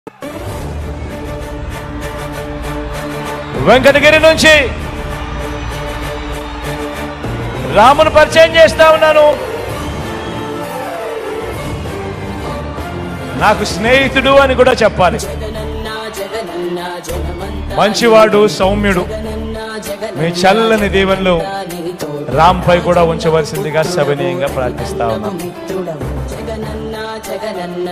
వెంకటగిరి నుంచి రామును పరిచయం చేస్తా ఉన్నాను. నాకు స్నేహితుడు అని కూడా చెప్పాలి. మంచివాడు, సౌమ్యుడు. మీ చల్లని దీవెనలు రామ్ పై కూడా ఉంచవలసిందిగా సవినీయంగా ప్రార్థిస్తా ఉన్నాను.